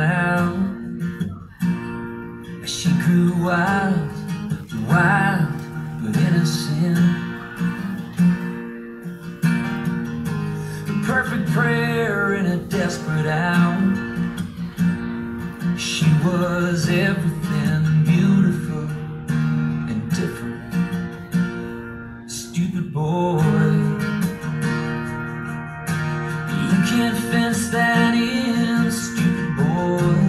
around. She grew wild, wild but innocent. A perfect prayer in a desperate hour. She was everything beautiful and different. Stupid boy, you can't fence that in, stupid boy.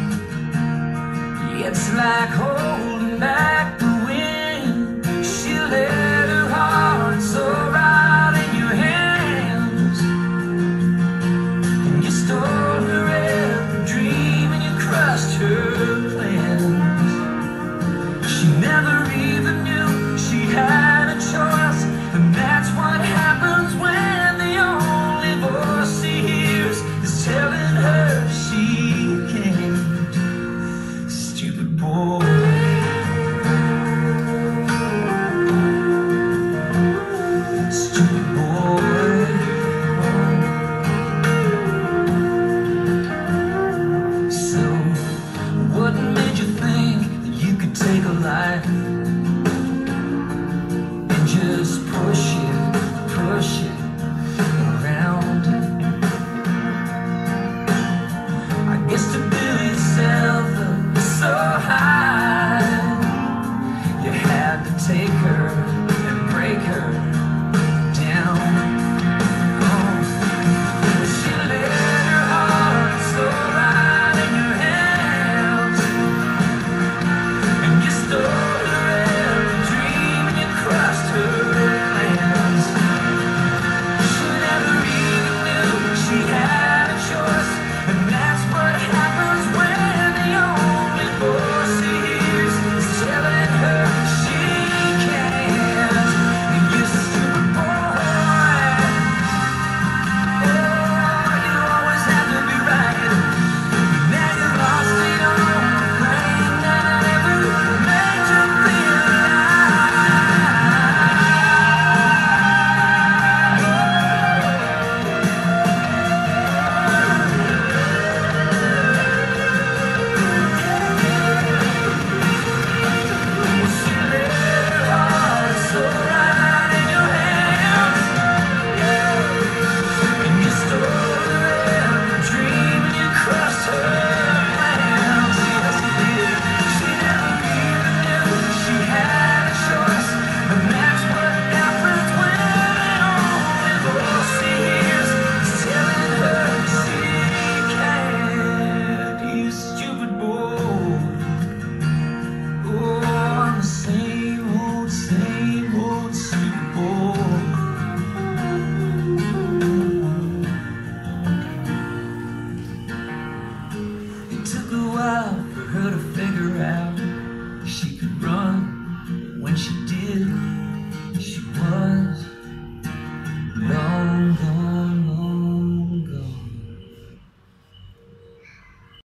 It's like holding back the wind. She let her heart soar out in your hands, and you stole her every dream and you crushed her plans. She never even